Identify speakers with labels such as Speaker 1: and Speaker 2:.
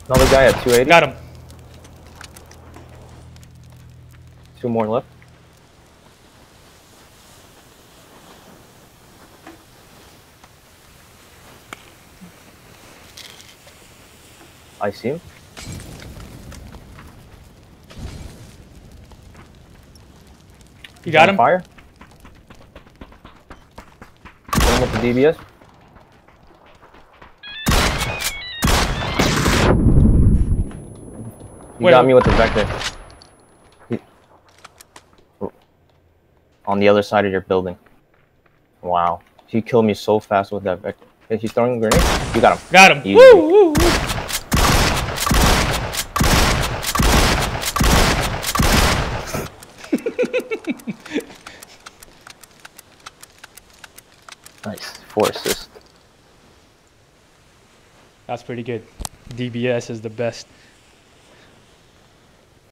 Speaker 1: Another guy at 280.
Speaker 2: Got him.
Speaker 1: 2 more left. I see him.
Speaker 2: You got him?
Speaker 1: Fire. Hit him with the DBS. You got me with the vector. On the other side of your building. Wow. He killed me so fast with that vector. Is he throwing a grenade? You got him.
Speaker 2: Got him.
Speaker 1: Easy.
Speaker 2: Woo, woo, woo.
Speaker 1: Nice. 4 assists.
Speaker 2: That's pretty good. DBS is the best.